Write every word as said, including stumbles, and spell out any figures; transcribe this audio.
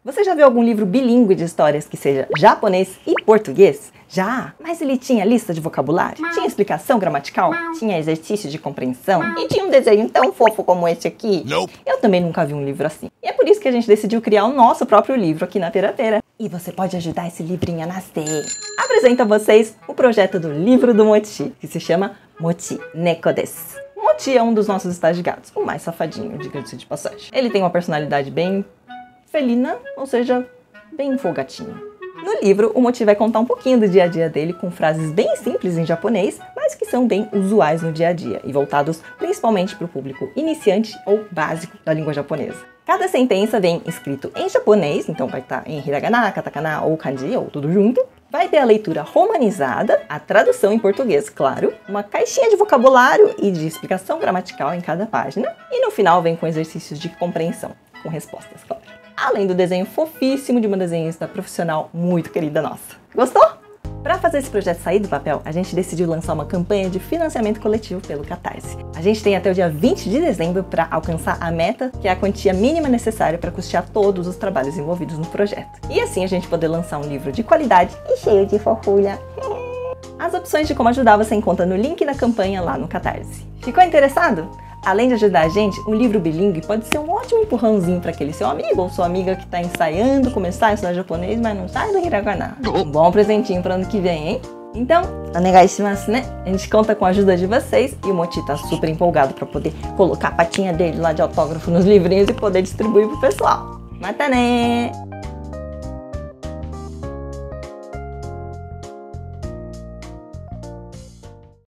Você já viu algum livro bilíngue de histórias que seja japonês e português? Já! Mas ele tinha lista de vocabulário? Tinha explicação gramatical? Tinha exercício de compreensão? E tinha um desenho tão fofo como esse aqui? Nope. Eu também nunca vi um livro assim. E é por isso que a gente decidiu criar o nosso próprio livro aqui na Pirateira. E você pode ajudar esse livrinho a nascer. Apresento a vocês o projeto do livro do Mochi, que se chama Mochi Neko desu. Mochi é um dos nossos estagiários, o mais safadinho, diga-se de passagem. Ele tem uma personalidade bem felina, ou seja, bem folgatinho. No livro, o Mochi vai contar um pouquinho do dia a dia dele com frases bem simples em japonês, mas que são bem usuais no dia a dia e voltados principalmente para o público iniciante ou básico da língua japonesa. Cada sentença vem escrito em japonês, então vai estar em hiragana, katakana ou kanji, ou tudo junto. Vai ter a leitura romanizada, a tradução em português, claro, uma caixinha de vocabulário e de explicação gramatical em cada página, e no final vem com exercícios de compreensão, com respostas, claro. Além do desenho fofíssimo de uma desenhista profissional muito querida nossa. Gostou? Para fazer esse projeto sair do papel, a gente decidiu lançar uma campanha de financiamento coletivo pelo Catarse. A gente tem até o dia vinte de dezembro para alcançar a meta, que é a quantia mínima necessária para custear todos os trabalhos envolvidos no projeto. E assim a gente poder lançar um livro de qualidade e cheio de fofulha. As opções de como ajudar você encontra no link da campanha lá no Catarse. Ficou interessado? Além de ajudar a gente, um livro bilíngue pode ser um ótimo empurrãozinho para aquele seu amigo ou sua amiga que está ensaiando começar a estudar japonês, mas não sai do hiragana. Um bom presentinho para ano que vem, hein? Então, onegaishimasu, né? A gente conta com a ajuda de vocês e o Mochi tá super empolgado para poder colocar a patinha dele lá de autógrafo nos livrinhos e poder distribuir pro pessoal. Mata né!